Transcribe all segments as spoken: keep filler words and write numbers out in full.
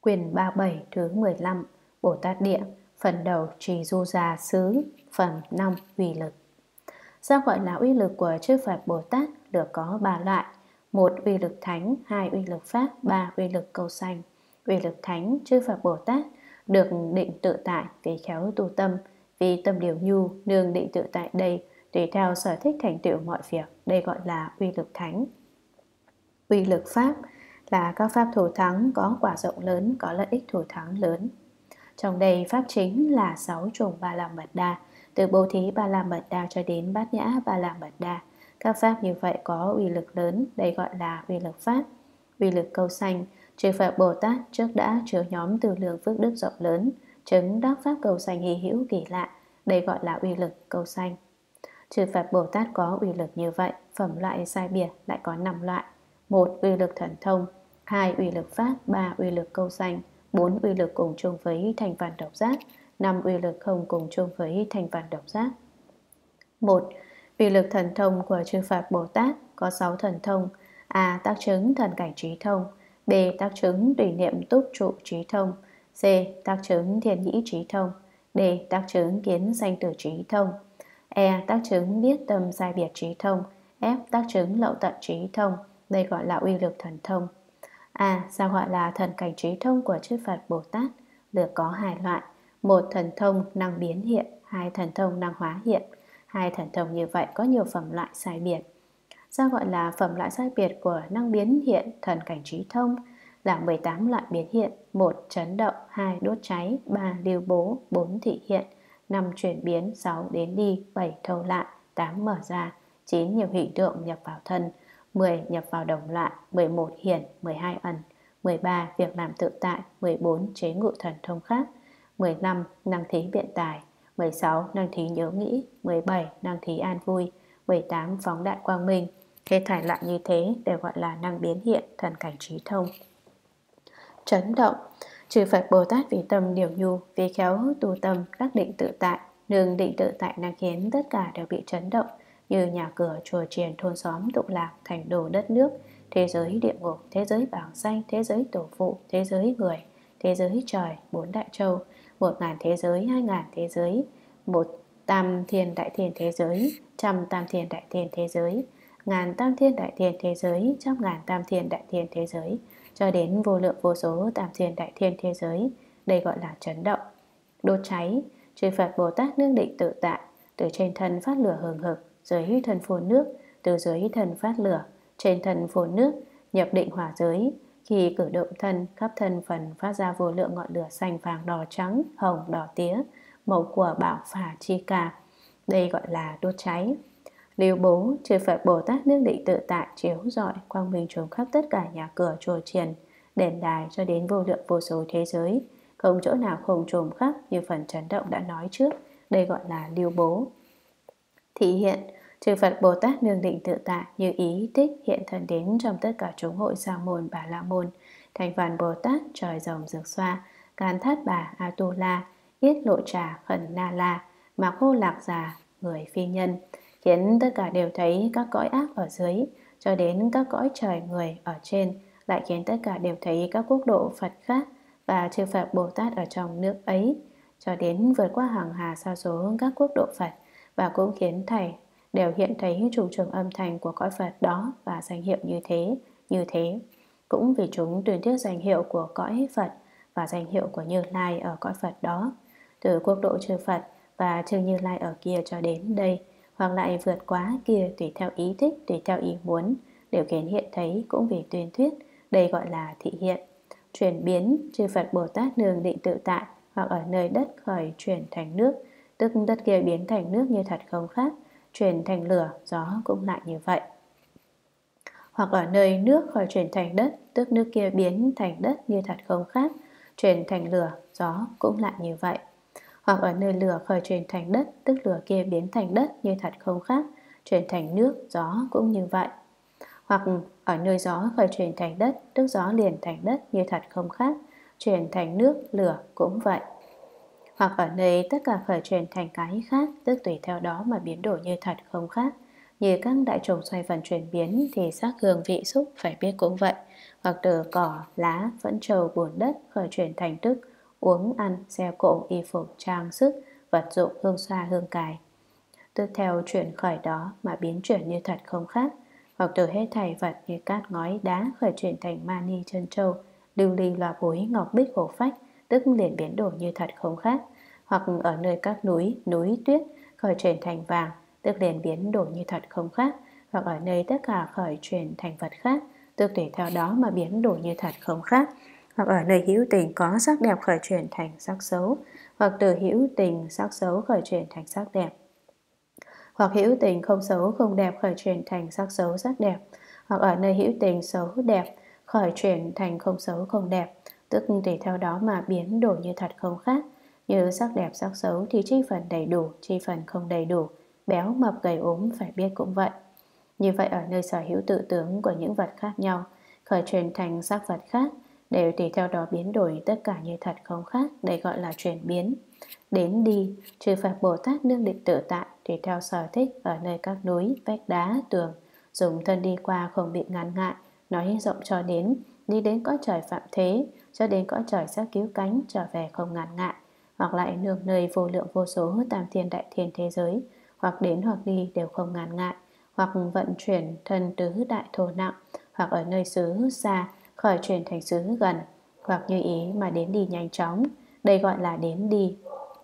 Quyển ba mươi bảy thứ mười lăm, Bồ Tát Địa, phần đầu Trì Du Già Xứ, phần năm uy lực. Sao gọi là uy lực của chư Phật Bồ Tát được có ba loại: một uy lực thánh, hai uy lực pháp, ba uy lực cầu sanh. Uy lực thánh, chư Phật Bồ Tát được định tự tại vì khéo tu tâm, vì tâm điều nhu, nương định tự tại đây, tùy theo sở thích thành tựu mọi việc, đây gọi là uy lực thánh. Uy lực pháp là các pháp thủ thắng có quả rộng lớn, có lợi ích thủ thắng lớn. Trong đây pháp chính là sáu chủng Ba La Mật Đa, từ Bố Thí Ba La Mật Đa cho đến Bát Nhã Ba La Mật Đa. Các pháp như vậy có uy lực lớn, đây gọi là uy lực pháp. Uy lực cầu sanh, chư Phật Bồ Tát trước đã chứa nhóm từ lượng phước đức rộng lớn, chứng đắc pháp cầu sanh hy hữu kỳ lạ, đây gọi là uy lực cầu sanh. Chư Phật Bồ Tát có uy lực như vậy, phẩm loại sai biệt lại có năm loại: một uy lực thần thông, hai uy lực pháp, ba uy lực câu sanh, bốn uy lực cùng chung với thành phần độc giác, năm uy lực không cùng chung với thành phần độc giác. Một uy lực thần thông của chư Phật Bồ Tát có sáu thần thông: A. Tác chứng thần cảnh trí thông, B. Tác chứng tùy niệm túc trụ trí thông, C. Tác chứng thiên nhĩ trí thông, D. Tác chứng kiến sanh tử trí thông, E. Tác chứng biết tâm sai biệt trí thông, F. Tác chứng lậu tận trí thông, đây gọi là uy lực thần thông. À, sao gọi là thần cảnh trí thông của chư Phật Bồ Tát được có hai loại: một thần thông năng biến hiện, hai thần thông năng hóa hiện. Hai thần thông như vậy có nhiều phẩm loại sai biệt. Sao gọi là phẩm loại sai biệt của năng biến hiện thần cảnh trí thông là mười tám loại biến hiện: một chấn động, hai đốt cháy, ba lưu bố, bốn thị hiện, năm chuyển biến, sáu đến đi, bảy thâu lại, tám mở ra, chín nhiều hiện tượng nhập vào thân, mười nhập vào đồng loại, mười một hiển, mười hai ẩn, mười ba việc làm tự tại, mười bốn chế ngự thần thông khác, mười lăm năng thí biện tài, mười sáu năng thí nhớ nghĩ, mười bảy năng thí an vui, mười tám phóng đại quang minh. Hết thảy lại như thế đều gọi là năng biến hiện thần cảnh trí thông. Chấn động, chư Phật Bồ Tát vì tâm điều nhu, vì khéo tu tâm đắc định tự tại, nương định tự tại năng khiến tất cả đều bị chấn động, như nhà cửa, chùa chiền, thôn xóm, tụng lạc, thành đồ, đất nước, thế giới địa ngục, thế giới bảng danh, thế giới tổ phụ, thế giới người, thế giới trời, bốn đại châu, một ngàn thế giới, hai ngàn thế giới, một tam thiên đại thiên thế giới, trăm tam thiên đại thiên thế giới, ngàn tam thiên đại thiên thế giới, trăm ngàn tam thiên đại thiên thế giới, cho đến vô lượng vô số tam thiên đại thiên thế giới, đây gọi là chấn động. Đốt cháy, chư Phật Bồ Tát nương định tự tại, từ trên thân phát lửa hừng hực, dưới thân phun nước, từ dưới thân phát lửa, trên thân phun nước, nhập định hỏa giới. Khi cử động thân, khắp thân phần phát ra vô lượng ngọn lửa xanh vàng đỏ trắng, hồng đỏ tía, màu của bảo phả chi ca, đây gọi là đốt cháy. Lưu bố, chư Phật Bồ Tát nương định tự tại, chiếu rọi quang minh trùng khắp tất cả nhà cửa, chùa chiền, đền đài cho đến vô lượng vô số thế giới, không chỗ nào không trùm khắp như phần chấn động đã nói trước, đây gọi là lưu bố. Thị hiện, chư Phật Bồ Tát nương định tự tại, như ý thích hiện thân đến trong tất cả chúng hội sa môn, bà la môn, thành phần Bồ Tát, trời rồng dược xoa, can thát bà, a tu la, yết lộ trà, khẩn na la, mạc hô lạc già, người phi nhân, khiến tất cả đều thấy các cõi ác ở dưới, cho đến các cõi trời người ở trên, lại khiến tất cả đều thấy các quốc độ Phật khác và chư Phật Bồ Tát ở trong nước ấy, cho đến vượt qua hàng hà sa số các quốc độ Phật, và cũng khiến thầy đều hiện thấy trùng trường âm thanh của cõi Phật đó và danh hiệu như thế, như thế. Cũng vì chúng tuyên thuyết danh hiệu của cõi Phật và danh hiệu của Như Lai ở cõi Phật đó, từ quốc độ chư Phật và chư Như Lai ở kia cho đến đây, hoặc lại vượt quá kia tùy theo ý thích, tùy theo ý muốn, đều khiến hiện thấy cũng vì tuyên thuyết, đây gọi là thị hiện. Chuyển biến, chư Phật Bồ Tát nương định tự tại, hoặc ở nơi đất khởi chuyển thành nước, tức đất kia biến thành nước như thật không khác, chuyển thành lửa, gió cũng lại như vậy. Hoặc ở nơi nước khởi chuyển thành đất, tức nước kia biến thành đất như thật không khác, chuyển thành lửa, gió cũng lại như vậy. Hoặc ở nơi lửa khởi chuyển thành đất, tức lửa kia biến thành đất như thật không khác, chuyển thành nước, gió cũng như vậy. Hoặc ở nơi gió khởi chuyển thành đất, tức gió liền thành đất như thật không khác, chuyển thành nước, lửa cũng vậy. Hoặc ở nơi tất cả khởi chuyển thành cái khác, tức tùy theo đó mà biến đổi như thật không khác, Như các đại trùng xoay vần chuyển biến thì sắc hương vị xúc phải biết cũng vậy. Hoặc từ cỏ, lá, phẫn trầu, bùn đất khởi chuyển thành thức, uống, ăn, xe cộ, y phục, trang sức, vật dụng, hương xoa, hương cài. Tức theo chuyển khởi đó mà biến chuyển như thật không khác. Hoặc từ hết thảy vật như cát ngói đá khởi chuyển thành mani chân châu, lưu ly loa bối ngọc bích hổ phách, tức liền biến đổi như thật không khác. Hoặc ở nơi các núi, núi tuyết khởi chuyển thành vàng, tức liền biến đổi như thật không khác. Hoặc ở nơi tất cả khởi chuyển thành vật khác, tức tùy theo đó mà biến đổi như thật không khác. Hoặc ở nơi hữu tình có sắc đẹp khởi chuyển thành sắc xấu, hoặc từ hữu tình sắc xấu khởi chuyển thành sắc đẹp. Hoặc hữu tình không xấu không đẹp khởi chuyển thành sắc xấu sắc đẹp. Hoặc ở nơi hữu tình xấu đẹp khởi chuyển thành không xấu không đẹp, tức tùy theo đó mà biến đổi như thật không khác. Như sắc đẹp sắc xấu thì chi phần đầy đủ, chi phần không đầy đủ, béo mập gầy ốm phải biết cũng vậy. Như vậy ở nơi sở hữu tự tướng của những vật khác nhau khởi chuyển thành sắc vật khác, đều tùy theo đó biến đổi tất cả như thật không khác, đây gọi là chuyển biến. Đến đi, chư Phật Bồ Tát nương định tự tại, tùy theo sở thích ở nơi các núi, vách đá, tường, dùng thân đi qua không bị ngăn ngại, nói rộng cho đến, đi đến cõi trời phạm thế, cho đến cõi trời sắc cứu cánh, trở về không ngăn ngại. Hoặc lại nương nơi vô lượng vô số tam thiên đại thiên thế giới, hoặc đến hoặc đi đều không ngăn ngại. Hoặc vận chuyển thân tứ đại thổ nặng, hoặc ở nơi xứ xa khởi chuyển thành xứ gần, hoặc như ý mà đến đi nhanh chóng, đây gọi là đến đi.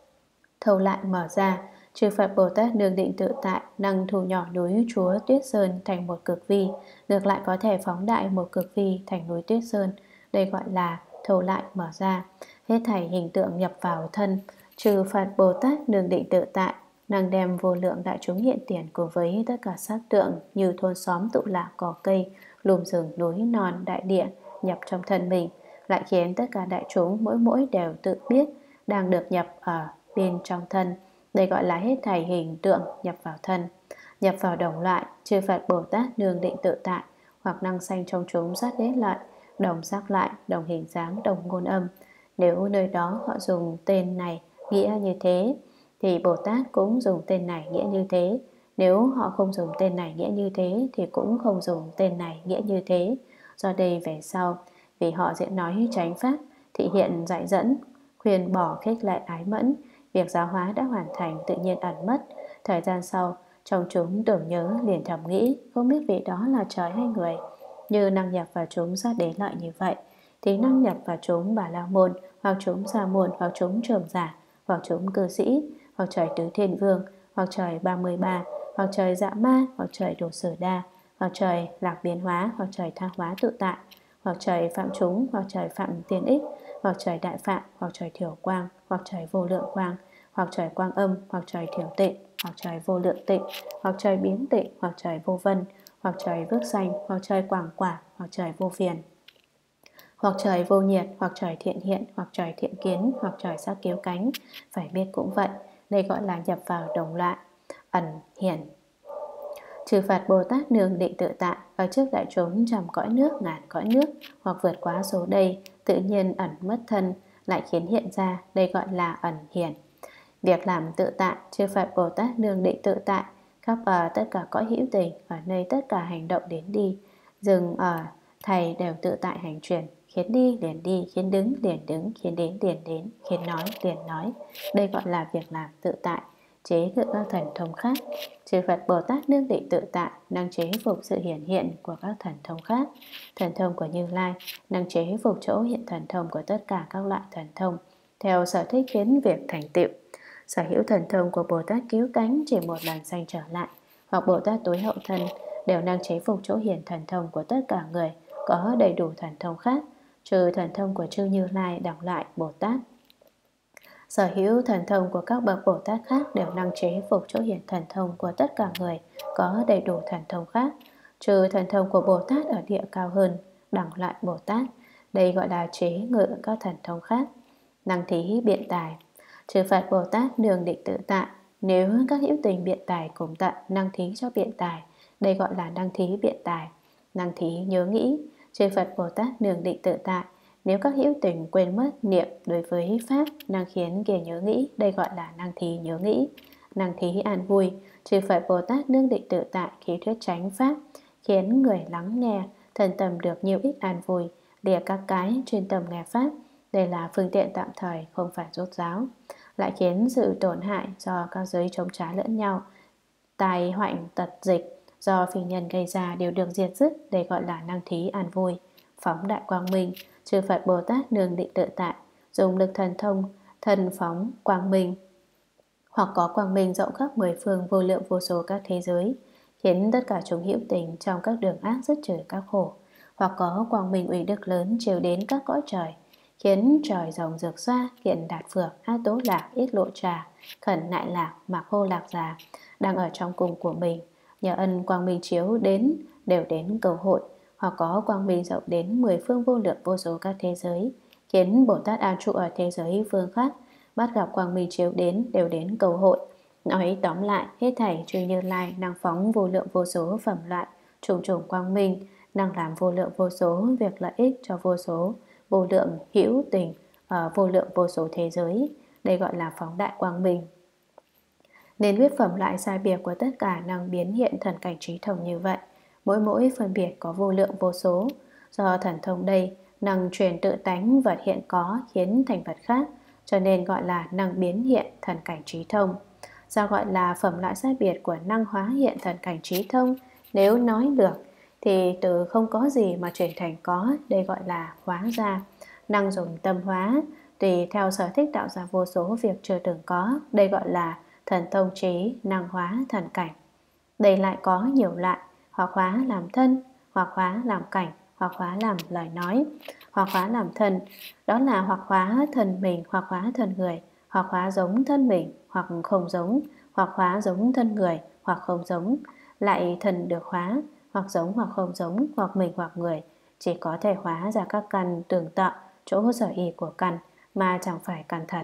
Thâu lại mở ra, chư Phật Bồ Tát nương định tự tại, năng thu nhỏ núi Chúa Tuyết Sơn thành một cực vi, ngược lại có thể phóng đại một cực vi thành núi Tuyết Sơn, đây gọi là thâu lại mở ra. Hết thảy hình tượng nhập vào thân, chư Phật Bồ Tát nương định tự tại, năng đem vô lượng đại chúng hiện tiền cùng với tất cả sắc tượng như thôn xóm tụ lạc cỏ cây, lùm rừng núi non đại địa nhập trong thân mình, lại khiến tất cả đại chúng mỗi mỗi đều tự biết đang được nhập ở bên trong thân, đây gọi là hết thảy hình tượng nhập vào thân. Nhập vào đồng loại, chư Phật Bồ Tát nương định tự tại, hoặc năng sanh trong chúng sát đế lợi, đồng sắc lại, đồng hình dáng, đồng ngôn âm. Nếu nơi đó họ dùng tên này nghĩa như thế, thì Bồ Tát cũng dùng tên này nghĩa như thế. Nếu họ không dùng tên này nghĩa như thế, thì cũng không dùng tên này nghĩa như thế. Do đây về sau, vì họ sẽ nói chánh pháp, thị hiện dạy dẫn, khuyên bỏ khích lệ ái mẫn, việc giáo hóa đã hoàn thành tự nhiên ẩn mất. Thời gian sau, trong chúng tưởng nhớ liền thầm nghĩ, không biết vị đó là trời hay người. Như năng nhập vào chúng sát đế lợi như vậy, thì năng nhập vào chúng Bà La Môn, hoặc chúng Sa Môn, hoặc chúng Trưởng Giả, hoặc chúng cư sĩ, hoặc trời Tứ Thiên Vương, hoặc trời ba mươi ba, hoặc trời Dạ Ma, hoặc trời Đồ Sử Đa, hoặc trời Lạc Biến Hóa, hoặc trời Tha Hóa Tự Tại, hoặc trời Phạm Chúng, hoặc trời Phạm Tiên Ích, hoặc trời Đại Phạm, hoặc trời Thiểu Quang, hoặc trời Vô Lượng Quang, hoặc trời Quang Âm, hoặc trời Thiểu Tịnh, hoặc trời Vô Lượng Tịnh, hoặc trời Biến Tịnh, hoặc trời Vô Vân, hoặc trời Vước Xanh, hoặc trời Quảng Quả, hoặc trời Vô Phiền, hoặc trời Vô Nhiệt, hoặc trời Thiện Hiện, hoặc trời Thiện Kiến, hoặc trời Sắc Cứu Cánh, phải biết cũng vậy, đây gọi là nhập vào đồng loại, ẩn hiển. Chư Phật Bồ Tát nương định tự tại, ở trước đại chúng trăm cõi nước ngàn cõi nước, hoặc vượt quá số đây, tự nhiên ẩn mất thân, lại khiến hiện ra, đây gọi là ẩn hiển. Việc làm tự tại, chư Phật Bồ Tát nương định tự tại, khắp ở tất cả cõi hữu tình, ở nơi tất cả hành động đến đi, dừng ở thầy đều tự tại hành chuyển, khiến đi liền đi, khiến đứng liền đứng, khiến đến liền đến, khiến nói liền nói, đây gọi là việc làm tự tại. Chế ngự các thần thông khác, chư Phật Bồ Tát nương định tự tại, năng chế phục sự hiển hiện của các thần thông khác. Thần thông của Như Lai năng chế phục chỗ hiện thần thông của tất cả các loại thần thông, theo sở thích khiến việc thành tựu. Sở hữu thần thông của Bồ Tát Cứu Cánh chỉ một lần sanh trở lại, hoặc Bồ Tát Tối Hậu Thân đều năng chế phục chỗ hiển thần thông của tất cả người có đầy đủ thần thông khác, trừ thần thông của chư Như Lai đẳng lại Bồ Tát. Sở hữu thần thông của các bậc Bồ Tát khác đều năng chế phục chỗ hiển thần thông của tất cả người có đầy đủ thần thông khác, trừ thần thông của Bồ Tát ở địa cao hơn đẳng lại Bồ Tát, đây gọi là chế ngự các thần thông khác. Năng thí biện tài, chư Phật Bồ Tát nương định tự tại, nếu các hữu tình biện tài cùng tận năng thí cho biện tài, đây gọi là năng thí biện tài. Năng thí nhớ nghĩ, chư Phật Bồ Tát nương định tự tại, nếu các hữu tình quên mất niệm đối với pháp, năng khiến kẻ nhớ nghĩ, đây gọi là năng thí nhớ nghĩ. năng thí an vui. Chư Phật Bồ Tát nương định tự tại khi thuyết chánh pháp, khiến người lắng nghe thân tâm được nhiều ích an vui, lìa các cái chuyên tâm nghe pháp. Đây là phương tiện tạm thời, không phải rốt ráo. Lại khiến sự tổn hại do các giới chống trả lẫn nhau, tai hoạnh tật dịch do phi nhân gây ra đều được diệt dứt. Đây gọi là năng thí an vui. Phóng đại quang minh. Chư Phật Bồ Tát nương định tự tại, dùng lực thần thông thần phóng quang minh, hoặc có quang minh rộng khắp mười phương vô lượng vô số các thế giới, khiến tất cả chúng hữu tình trong các đường ác dứt trừ các khổ. Hoặc có quang minh uy đức lớn chiếu đến các cõi trời, khiến trời rồng rực xoa, hiện đạt phược, a tố lạc, ít lộ trà, khẩn nại lạc, mạc hô lạc già đang ở trong cung của mình, nhờ ân quang minh chiếu đến đều đến cầu hội. Hoặc có quang minh rộng đến mười phương vô lượng vô số các thế giới, khiến Bồ Tát an trụ ở thế giới phương khác, bắt gặp quang minh chiếu đến đều đến cầu hội. Nói tóm lại, hết thảy chư Như Lai năng phóng vô lượng vô số phẩm loại trùng trùng quang minh, năng làm vô lượng vô số việc lợi ích cho vô số vô lượng hữu tình ở vô lượng vô số thế giới. Đây gọi là phóng đại quang minh. Nên viết phẩm loại sai biệt của tất cả năng biến hiện thần cảnh trí thông như vậy. Mỗi mỗi phân biệt có vô lượng vô số. Do thần thông đây năng truyền tự tánh vật hiện có khiến thành vật khác, cho nên gọi là năng biến hiện thần cảnh trí thông. Sao gọi là phẩm loại sai biệt của năng hóa hiện thần cảnh trí thông? Nếu nói được thì từ không có gì mà chuyển thành có, đây gọi là hóa ra. Năng dùng tâm hóa, tùy theo sở thích tạo ra vô số việc chưa từng có, đây gọi là thần thông trí năng hóa thần cảnh. Đây lại có nhiều loại, hoặc hóa làm thân, hoặc hóa làm cảnh, hoặc hóa làm lời nói. Hoặc hóa làm thân, đó là hoặc hóa thân mình, hoặc hóa thân người, hoặc hóa giống thân mình, hoặc không giống, hoặc hóa giống thân người, hoặc không giống. Lại thần được hóa, hoặc giống hoặc không giống, hoặc mình hoặc người, chỉ có thể hóa ra các căn tương tự, chỗ sở ý của căn, mà chẳng phải căn thật.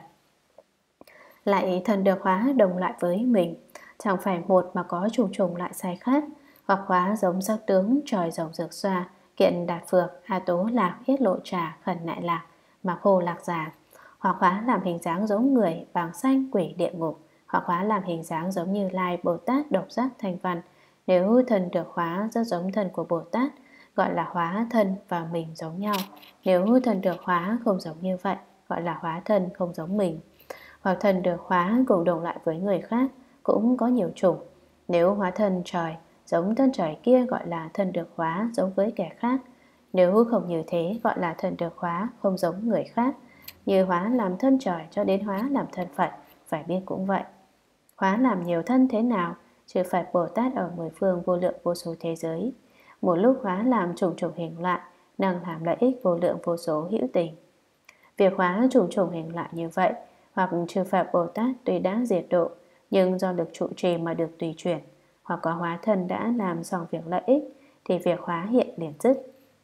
Lại thần được hóa đồng loại với mình, chẳng phải một mà có trùng trùng loại sai khác. Hoặc hóa giống sắc tướng trời rồng rực xoa, kiện đạt phược, a tố lạc, hết lộ trà, khẩn nại lạc, mạc hô lạc già. Hoặc hóa làm hình dáng giống người, vàng xanh, quỷ địa ngục. Hoặc hóa làm hình dáng giống Như Lai, Bồ Tát, độc giác, thanh văn. Nếu thân được hóa rất giống thân của Bồ Tát, gọi là hóa thân và mình giống nhau. Nếu thân được hóa không giống như vậy, gọi là hóa thân không giống mình. Hoặc thân được hóa cùng đồng loại với người khác, cũng có nhiều chủng. Nếu hóa thân trời giống thân trời kia, gọi là thân được hóa giống với kẻ khác. Nếu không như thế, gọi là thân được hóa không giống người khác. Như hóa làm thân trời cho đến hóa làm thân Phật, phải biết cũng vậy. Hóa làm nhiều thân thế nào? Chư Phật Bồ Tát ở mười phương vô lượng vô số thế giới, một lúc hóa làm trùng trùng hình loại, năng làm lợi ích vô lượng vô số hữu tình. Việc hóa trùng trùng hình loại như vậy, hoặc chư Phật Bồ Tát tuy đã diệt độ, nhưng do lực trụ trì mà được tùy chuyển, hoặc có hóa thân đã làm xong việc lợi ích, thì việc hóa hiện liền dứt.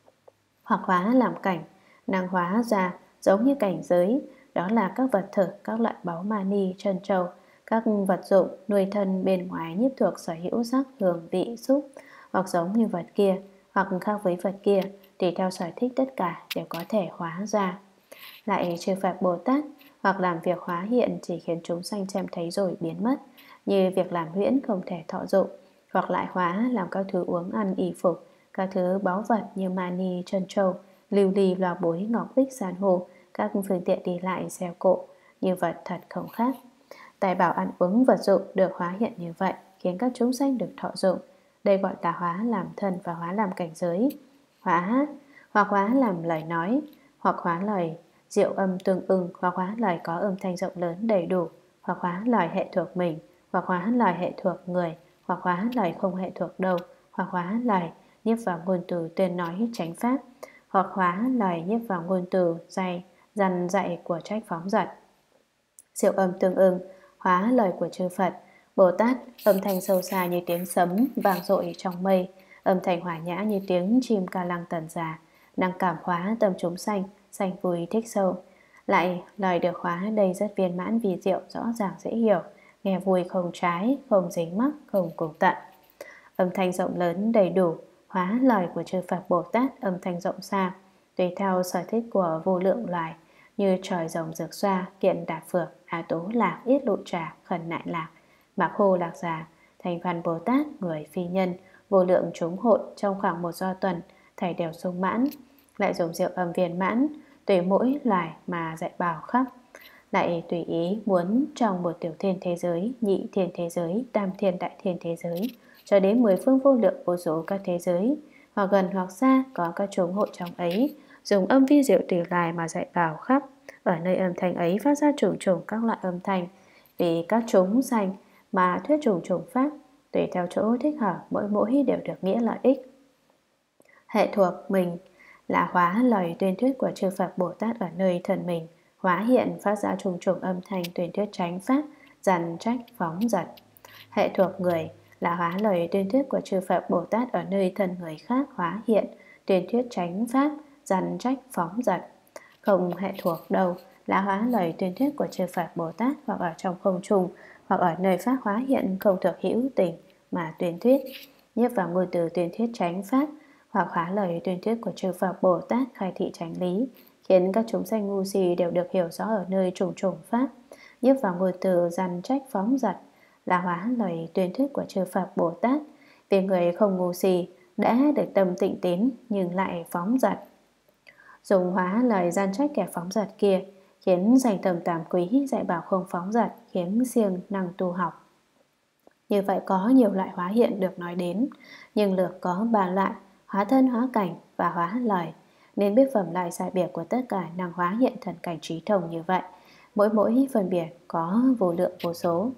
Hoặc hóa làm cảnh, năng hóa ra giống như cảnh giới, đó là các vật thực, các loại báu mani, trân châu, các vật dụng nuôi thân bên ngoài nhiếp thuộc sở hữu sắc, hương, vị, xúc, hoặc giống như vật kia, hoặc khác với vật kia, tùy theo sở thích tất cả đều có thể hóa ra. Lại chư Phật Bồ Tát, hoặc làm việc hóa hiện chỉ khiến chúng sanh xem thấy rồi biến mất, như việc làm huyễn không thể thọ dụng, hoặc lại hóa làm các thứ uống ăn y phục, các thứ báu vật như mani, trân châu, lưu ly, loa bối, ngọc bích, san hô, các phương tiện đi lại, xe cộ, như vật thật không khác. Tài bảo ăn uống vật dụng được hóa hiện như vậy, khiến các chúng sanh được thọ dụng. Đây gọi là hóa làm thân và hóa làm cảnh giới. Hóa hoặc hóa làm lời nói, hoặc hóa lời diệu âm tương ưng, hoặc hóa lời có âm thanh rộng lớn đầy đủ, hoặc hóa lời hệ thuộc mình, hoặc hóa lời hệ thuộc người, hoặc hóa lời không hệ thuộc đâu, hoặc hóa lời nhiếp vào ngôn từ tuyên nói chánh pháp, hoặc hóa lời nhiếp vào ngôn từ dạy dằn dạy của trách phóng dật. Diệu âm tương ưng, hóa lời của chư Phật Bồ Tát, âm thanh sâu xa như tiếng sấm vang dội trong mây, âm thanh hòa nhã như tiếng chim ca lăng tần già, năng cảm hóa tâm chúng sanh, sanh vui thích sâu. Lại lời được hóa đây rất viên mãn vì diệu, rõ ràng dễ hiểu, nghe vui không trái, không dính mắc, không cùng tận. Âm thanh rộng lớn đầy đủ, hóa lời của chư Phật Bồ Tát âm thanh rộng xa, tùy theo sở thích của vô lượng loài, như trời rồng rực xoa, kiện đạt phược, a tố lạc, yết lộ trà, khẩn nại lạc, Mạc Hồ Lạc Già, Thành Văn Bồ Tát, người phi nhân, vô lượng chúng hội trong khoảng một do tuần, thầy đều sung mãn, lại dùng rượu âm viên mãn, tùy mỗi loài mà dạy bảo khắp, lại tùy ý muốn trong một tiểu thiên thế giới, nhị thiên thế giới, tam thiên đại thiên thế giới, cho đến mười phương vô lượng vô số các thế giới, hoặc gần hoặc xa có các chúng hội trong ấy, dùng âm vi diệu tùy loài mà dạy bảo khắp. Ở nơi âm thanh ấy phát ra trùng trùng các loại âm thanh, vì các chúng sanh mà thuyết trùng trùng pháp, tùy theo chỗ thích hợp, mỗi mỗi đều được nghĩa lợi ích. Hệ thuộc mình là hóa lời tuyên thuyết của chư Phật Bồ Tát ở nơi thân mình, hóa hiện phát ra trùng trùng âm thanh tuyên thuyết chánh pháp, dằn trách phóng dật. Hệ thuộc người là hóa lời tuyên thuyết của chư Phật Bồ Tát ở nơi thân người khác, hóa hiện tuyên thuyết chánh pháp, dằn trách phóng dật. Không hệ thuộc đâu là hóa lời tuyên thuyết của chư Phật Bồ Tát, hoặc ở trong không trung, hoặc ở nơi pháp hóa hiện không thực hữu tình mà tuyên thuyết, nhiếp vào ngôn từ tuyên thuyết chánh pháp, hoặc hóa lời tuyên thuyết của chư Phật Bồ Tát khai thị chánh lý, khiến các chúng sanh ngu si đều được hiểu rõ ở nơi trùng trùng pháp, nhiếp vào ngôn từ dằn trách phóng dật, là hóa lời tuyên thuyết của chư Phật Bồ Tát. Vì người không ngu si đã được tâm tịnh tín nhưng lại phóng dật, dùng hóa lời gian trách kẻ phóng dật kia, khiến dành tầm tàm quý dạy bảo không phóng dật, khiến siêng năng tu học. Như vậy có nhiều loại hóa hiện được nói đến, nhưng lược có ba loại: hóa thân, hóa cảnh và hóa lời. Nên biết phẩm loại sai biệt của tất cả năng hóa hiện thần cảnh trí thông như vậy, mỗi mỗi phân biệt có vô lượng vô số.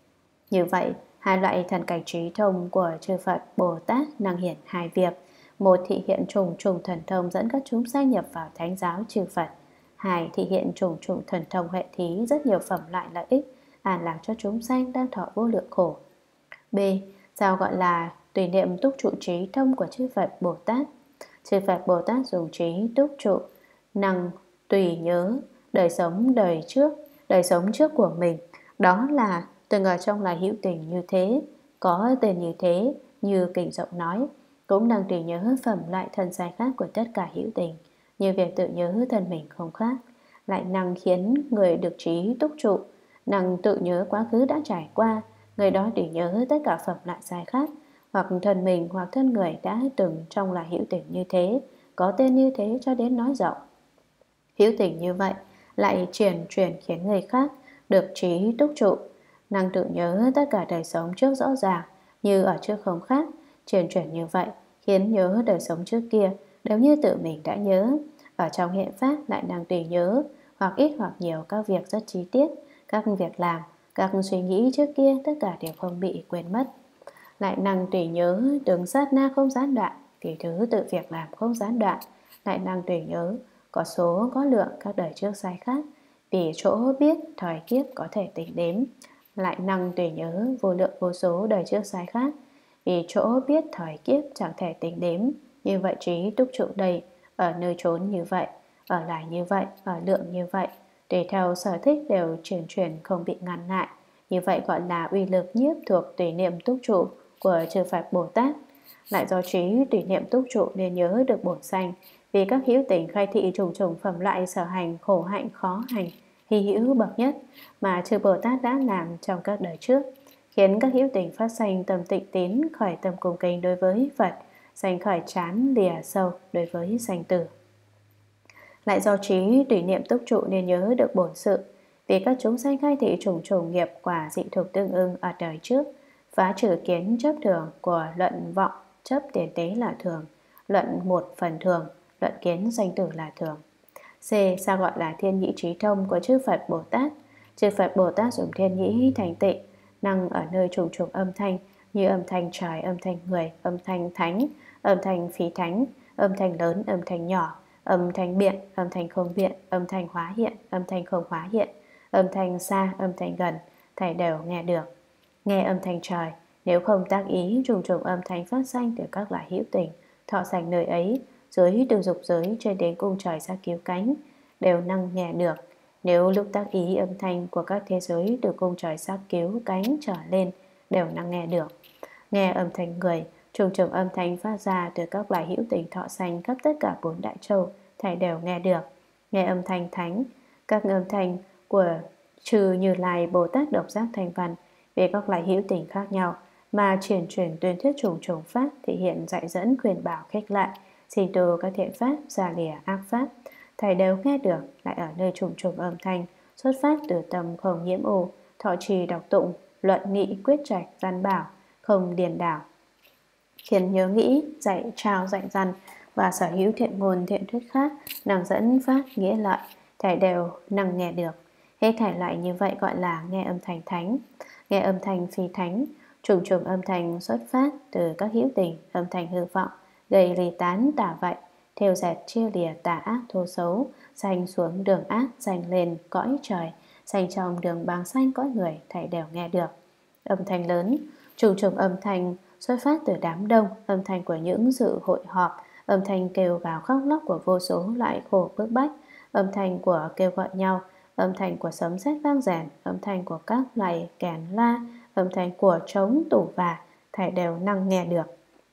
Như vậy, hai loại thần cảnh trí thông của chư Phật Bồ Tát năng hiện hai việc: một thị hiện trùng trùng thần thông dẫn các chúng sanh nhập vào thánh giáo chư Phật; hai thị hiện trùng trùng thần thông hệ thí rất nhiều phẩm loại lợi ích, an lạc cho chúng sanh đang thọ vô lượng khổ. B. Sao gọi là tùy niệm túc trụ trí thông của chư Phật Bồ Tát? Chư Phật Bồ Tát dùng trí túc trụ, năng tùy nhớ đời sống đời trước, đời sống trước của mình. Đó là từng ở trong là hữu tình như thế, có tên như thế, như kinh rộng nói, cũng năng tùy nhớ phẩm loại thân sai khác của tất cả hữu tình, như việc tự nhớ thân mình không khác. Lại năng khiến người được trí túc trụ, năng tự nhớ quá khứ đã trải qua, người đó tùy nhớ tất cả phẩm loại sai khác, hoặc thân mình hoặc thân người đã từng trong là hữu tình như thế, có tên như thế cho đến nói rộng. Hữu tình như vậy lại chuyển chuyển khiến người khác được trí túc trụ, năng tự nhớ tất cả đời sống trước rõ ràng, như ở trước không khác. Chuyển chuyển như vậy khiến nhớ đời sống trước kia đều như tự mình đã nhớ. Ở trong hiện pháp lại năng tùy nhớ, hoặc ít hoặc nhiều các việc rất chi tiết, các việc làm, các suy nghĩ trước kia tất cả đều không bị quên mất. Lại năng tùy nhớ từng sát na không gián đoạn, tùy thứ tự việc làm không gián đoạn. Lại năng tùy nhớ có số có lượng các đời trước sai khác, vì chỗ biết thời kiếp có thể tính đếm. Lại năng tùy nhớ vô lượng vô số đời trước sai khác, vì chỗ biết thời kiếp chẳng thể tính đếm. Như vậy trí túc trụ đây, ở nơi trốn như vậy, ở lại như vậy, ở lượng như vậy, tùy theo sở thích đều chuyển chuyển không bị ngăn lại. Như vậy gọi là uy lực nhiếp thuộc tùy niệm túc trụ của chư Phật Bồ Tát. Lại do trí tùy niệm túc trụ nên nhớ được bổn sanh, vì các hữu tình khai thị trùng trùng phẩm loại sở hành, khổ hạnh, khó hành, hy hữu bậc nhất mà chư Bồ Tát đã làm trong các đời trước, khiến các hữu tình phát sanh tâm tịnh tín, khởi tâm cung kính đối với Phật, sanh khởi chán lìa sâu đối với sanh tử. Lại do trí tùy niệm túc trụ nên nhớ được bổn sự, vì các chúng sanh khai thị trùng trùng nghiệp quả dị thuộc tương ưng ở đời trước, phá trừ kiến chấp thường của luận vọng chấp tiền tế là thường, luận một phần thường, luận kiến sanh tử là thường. C. Sao gọi là thiên nhĩ trí thông của chư Phật Bồ Tát? Chư Phật Bồ Tát dùng thiên nhĩ thành tịnh, năng ở nơi trùng trùng âm thanh, như âm thanh trời, âm thanh người, âm thanh thánh, âm thanh phí thánh, âm thanh lớn, âm thanh nhỏ, âm thanh biện, âm thanh không biện, âm thanh hóa hiện, âm thanh không hóa hiện, âm thanh xa, âm thanh gần, thầy đều nghe được. Nghe âm thanh trời, nếu không tác ý trùng trùng âm thanh phát sanh từ các loại hữu tình, thọ sanh nơi ấy, dưới từ dục giới trên đến cung trời ra cứu cánh, đều năng nghe được. Nếu lúc tác ý âm thanh của các thế giới từ cung trời sắc cứu cánh trở lên, đều năng nghe được. Nghe âm thanh người, trùng trùng âm thanh phát ra từ các loài hữu tình thọ sanh khắp tất cả bốn đại châu, thầy đều nghe được. Nghe âm thanh thánh, các âm thanh của trừ Như Lai Bồ Tát độc giác thành văn, Vì các loại hữu tình khác nhau mà truyền truyền tuyên thuyết trùng trùng pháp, thể hiện dạy dẫn khuyên bảo khích lại, xin từ các thiện pháp ra lìa ác pháp. Thầy đều nghe được, lại ở nơi trùng trùng âm thanh xuất phát từ tâm không nhiễm ô, thọ trì đọc tụng, luận nghị quyết trạch văn bảo, không điền đảo, khiến nhớ nghĩ, dạy trao dạy dằn và sở hữu thiện ngôn thiện thuyết khác, năng dẫn phát nghĩa lợi, thầy đều năng nghe được. Hết thảy lại như vậy gọi là nghe âm thanh thánh. Nghe âm thanh phi thánh, trùng trùng âm thanh xuất phát từ các hữu tình, âm thanh hư vọng, gây ly tán tả vậy, theo dệt chia lìa tà ác thô xấu, sanh xuống đường ác, sanh lên cõi trời, sanh trong đường bàng sanh cõi người, thầy đều nghe được. Âm thanh lớn, trùng trùng âm thanh xuất phát từ đám đông, âm thanh của những sự hội họp, âm thanh kêu gào khóc lóc của vô số loại khổ bức bách, âm thanh của kêu gọi nhau, âm thanh của sấm sét vang rền, âm thanh của các loại kèn la, âm thanh của trống tủ và, thầy đều năng nghe được.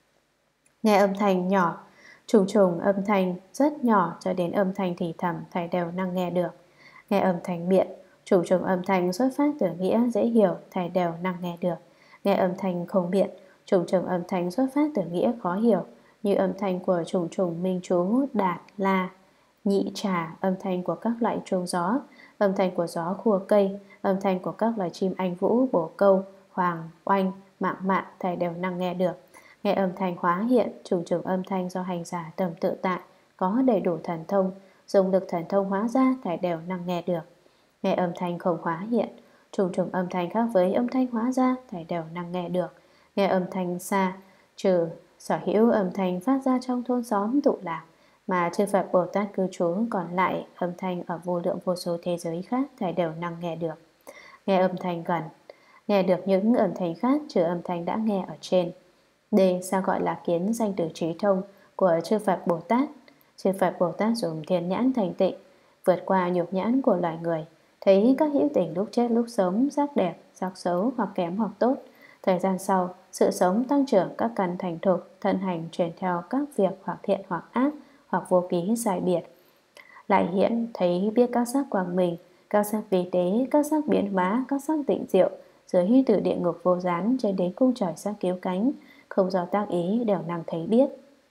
Nghe âm thanh nhỏ, trùng trùng âm thanh rất nhỏ cho đến âm thanh thì thầm, thầy đều năng nghe được. Nghe âm thanh biện, trùng trùng âm thanh xuất phát từ nghĩa dễ hiểu, thầy đều năng nghe được. Nghe âm thanh không biện, trùng trùng âm thanh xuất phát từ nghĩa khó hiểu, như âm thanh của trùng trùng minh chú, đạt, la, nhị trà, âm thanh của các loại chuông gió, âm thanh của gió khua cây, âm thanh của các loài chim anh vũ, bổ câu, hoàng, oanh, mạng mạn, thầy đều năng nghe được. Nghe âm thanh hóa hiện, trùng trùng âm thanh do hành giả tầm tự tại, có đầy đủ thần thông, dùng lực thần thông hóa ra, thầy đều năng nghe được. Nghe âm thanh không hóa hiện, trùng trùng âm thanh khác với âm thanh hóa ra, thầy đều năng nghe được. Nghe âm thanh xa, trừ sở hữu âm thanh phát ra trong thôn xóm tụ lạc, mà chư Phật Bồ Tát cư trú, còn lại âm thanh ở vô lượng vô số thế giới khác, thầy đều năng nghe được. Nghe âm thanh gần, nghe được những âm thanh khác trừ âm thanh đã nghe ở trên. Đây sao gọi là kiến danh từ trí thông của chư Phật Bồ Tát. Chư Phật Bồ Tát dùng thiên nhãn thành tịnh, vượt qua nhục nhãn của loài người, thấy các hữu tình lúc chết lúc sống, sắc đẹp, sắc xấu, hoặc kém hoặc tốt. Thời gian sau, sự sống tăng trưởng, các căn thành thục, thân hành truyền theo các việc hoặc thiện hoặc ác, hoặc vô ký sai biệt. Lại hiện thấy biết các sắc quang minh, các sắc vi tế, các sắc biến hóa, các sắc tịnh diệu, dưới từ địa ngục vô gián trên đến cung trời sắc cứu cánh, không do tác ý đều năng thấy biết.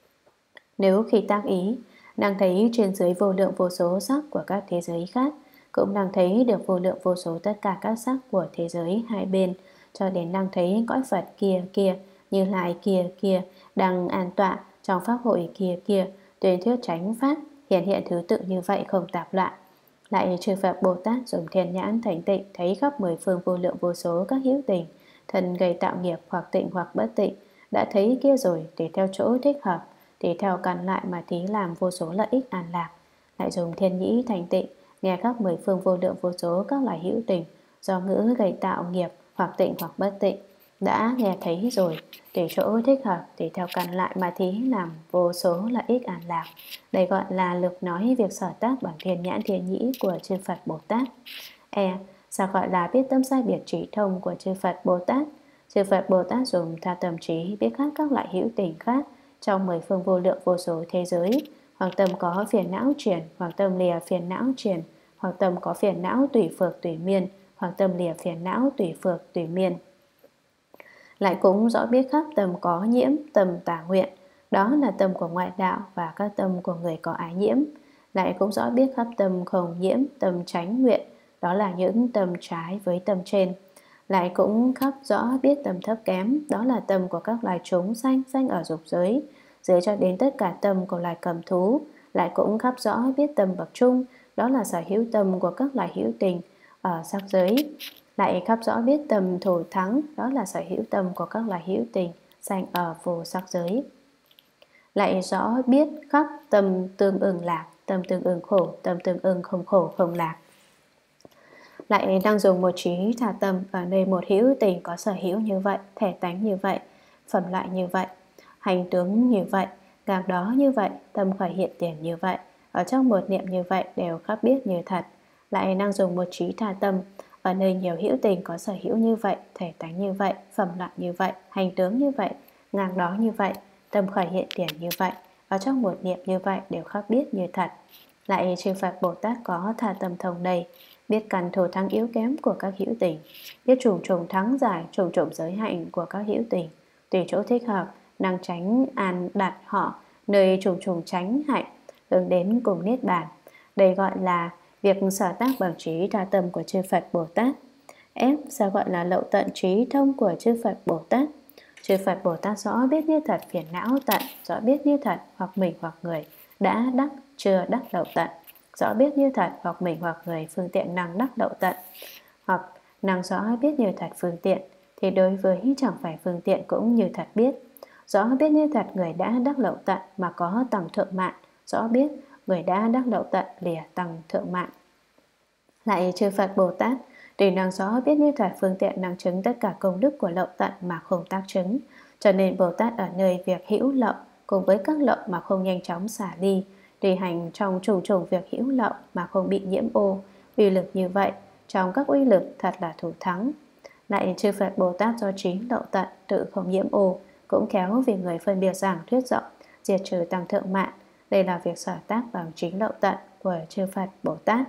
Nếu khi tác ý, năng thấy trên dưới vô lượng vô số sắc của các thế giới khác, cũng năng thấy được vô lượng vô số tất cả các sắc của thế giới hai bên, cho đến năng thấy cõi Phật kia kia, Như Lai kia kia, đang an tọa trong pháp hội kia kia, tuyên thuyết chánh pháp, hiện hiện thứ tự như vậy không tạp loạn. Lại chư Phật Bồ Tát dùng thiên nhãn thành tịnh, thấy khắp mười phương vô lượng vô số các hữu tình, thân gây tạo nghiệp hoặc tịnh hoặc bất tịnh, đã thấy kia rồi, để theo chỗ thích hợp, để theo căn lại mà thí làm vô số lợi ích an lạc. Lại dùng thiên nhĩ thành tịnh, nghe khắp mười phương vô lượng vô số các loài hữu tình, do ngữ gây tạo nghiệp hoặc tịnh hoặc bất tịnh, đã nghe thấy rồi, để chỗ thích hợp, để theo căn lại mà thí làm vô số lợi ích an lạc. Đây gọi là lực nói việc sở tác bằng thiên nhãn thiên nhĩ của chư Phật Bồ Tát. E. Sao gọi là biết tâm sai biệt trí thông của chư Phật Bồ Tát? Chư Phật Bồ Tát dùng tha tâm trí biết khác các loại hữu tình khác trong mười phương vô lượng vô số thế giới, hoặc tâm có phiền não chuyển, hoặc tâm lìa phiền não chuyển, hoặc tâm có phiền não tùy phược tùy miên, hoặc tâm lìa phiền não tùy phược tùy miên. Lại cũng rõ biết khắp tâm có nhiễm, tâm tà nguyện, đó là tâm của ngoại đạo và các tâm của người có ái nhiễm. Lại cũng rõ biết khắp tâm không nhiễm, tâm chánh nguyện, đó là những tâm trái với tâm trên. Lại cũng khắp rõ biết tâm thấp kém, đó là tâm của các loài chúng sanh sanh ở dục giới, dưới cho đến tất cả tâm của loài cầm thú. Lại cũng khắp rõ biết tâm bậc trung, đó là sở hữu tâm của các loài hữu tình ở sắc giới. Lại khắp rõ biết tâm thủ thắng, đó là sở hữu tâm của các loài hữu tình sanh ở vô sắc giới. Lại rõ biết khắp tâm tương ưng lạc, tâm tương ưng khổ, tâm tương ưng không khổ không lạc. Lại đang dùng một trí thả tâm ở nơi một hữu tình có sở hữu như vậy, thể tánh như vậy, phẩm loại như vậy, hành tướng như vậy, ngạc đó như vậy, tâm khởi hiện tiền như vậy, ở trong một niệm như vậy đều khắp biết như thật. Lại đang dùng một trí thả tâm ở nơi nhiều hữu tình có sở hữu như vậy, thể tánh như vậy, phẩm loại như vậy, hành tướng như vậy, ngạc đó như vậy, tâm khởi hiện tiền như vậy, ở trong một niệm như vậy đều khắp biết như thật. Lại chư Phật Bồ Tát có thả tâm thông đầy, biết căn thù thắng yếu kém của các hữu tình, biết trùng trùng thắng giải, trùng trùng giới hạnh của các hữu tình, tùy chỗ thích hợp, năng tránh an đặt họ nơi trùng trùng tránh hạnh, hướng đến cùng niết bàn. Đây gọi là việc sở tác bằng trí đa tâm của chư Phật Bồ Tát. F. Sao gọi là lậu tận trí thông của chư Phật Bồ Tát? Chư Phật Bồ Tát rõ biết như thật phiền não tận, rõ biết như thật hoặc mình hoặc người đã đắc chưa đắc lậu tận, rõ biết như thật hoặc mình hoặc người phương tiện năng đắc lậu tận, hoặc năng rõ biết như thật phương tiện thì đối với chẳng phải phương tiện cũng như thật biết. Rõ biết như thật người đã đắc lậu tận mà có tầng thượng mạng, rõ biết người đã đắc lậu tận lìa tầng thượng mạng. Lại chư Phật Bồ Tát tùy năng rõ biết như thật phương tiện năng chứng tất cả công đức của lậu tận mà không tác chứng. Cho nên Bồ Tát ở nơi việc hữu lậu cùng với các lậu mà không nhanh chóng xả ly, tùy hành trong trùng trùng việc hữu lậu mà không bị nhiễm ô. Uy lực như vậy trong các uy lực thật là thủ thắng. Lại chư Phật Bồ Tát do trí lậu tận tự không nhiễm ô, cũng kéo vì người phân biệt giảng thuyết rộng, diệt trừ tăng thượng mạng. Đây là việc sở tác bằng chính lậu tận của chư Phật Bồ Tát.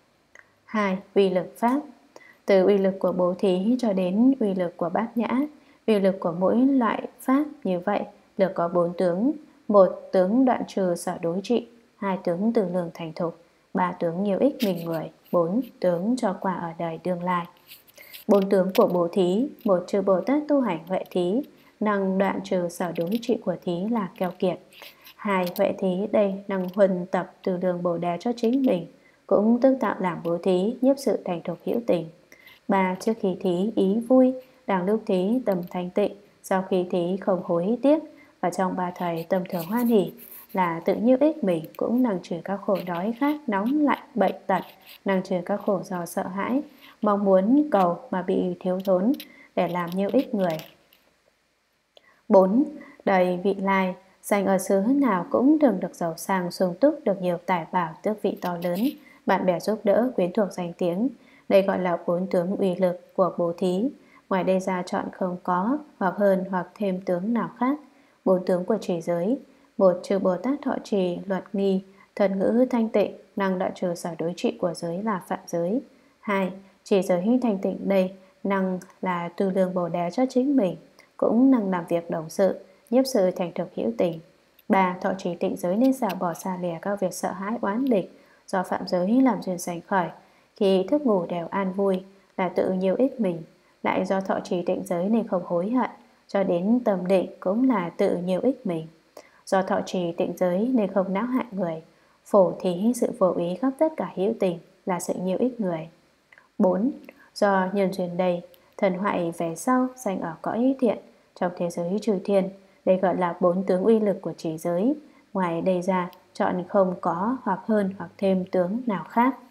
Hai. Uy lực pháp. Từ uy lực của bố thí cho đến uy lực của bát nhã, uy lực của mỗi loại pháp như vậy được có bốn tướng. Một tướng đoạn trừ sở đối trị, hai tướng từ lường thành thục, ba tướng nhiều ích mình người, bốn tướng cho quả ở đời tương lai. Bốn tướng của bố thí. Một, chư Bồ Tát tu hành huệ thí, năng đoạn trừ sở đối trị của thí là keo kiệt. Hai, huệ thí đây năng huân tập từ lường bồ đề cho chính mình, cũng tương tạo làm bố thí, nhiếp sự thành thục hữu tình. Ba, trước khi thí ý vui, đang lúc thí tâm thanh tịnh, sau khi thí không hối tiếc, và trong ba thời tâm thường hoan hỷ, là tự nhiêu ích mình, cũng năng trừ các khổ đói khát, nóng lạnh, bệnh tật, năng trừ các khổ do sợ hãi, mong muốn cầu mà bị thiếu thốn để làm nhiêu ích người. Bốn, đầy vị lai, sanh ở xứ nào cũng thường được giàu sang sung túc, được nhiều tài bảo tước vị to lớn, bạn bè giúp đỡ, quyến thuộc danh tiếng. Đây gọi là bốn tướng uy lực của bố thí. Ngoài đây ra chọn không có, hoặc hơn hoặc thêm tướng nào khác. Bốn tướng của trì giới. Một, chư Bồ Tát thọ trì luật nghi, thần ngữ thanh tịnh, năng đoạn trừ sở đối trị của giới là phạm giới. Hai, trì giới thanh tịnh đây năng là tư lương bồ đề cho chính mình, cũng năng làm việc đồng sự, nhiếp sự thành thực hữu tình. Ba, thọ trì tịnh giới nên xả bỏ xa lìa các việc sợ hãi oán địch do phạm giới làm duyên sanh khởi. Khi thức ngủ đều an vui, là tự nhiều ích mình. Lại do thọ trì tịnh giới nên không hối hận, cho đến tâm định cũng là tự nhiều ích mình. Do thọ trì tịnh giới nên không não hại người, phổ thí sự vô ý khắp tất cả hữu tình, là sự nhiều ích người. Bốn, do nhân duyên đây, thần hoại về sau sanh ở cõi thiện, trong thế giới trừ thiên. Đây gọi là bốn tướng uy lực của trì giới. Ngoài đây ra chọn không có hoặc hơn hoặc thêm tướng nào khác.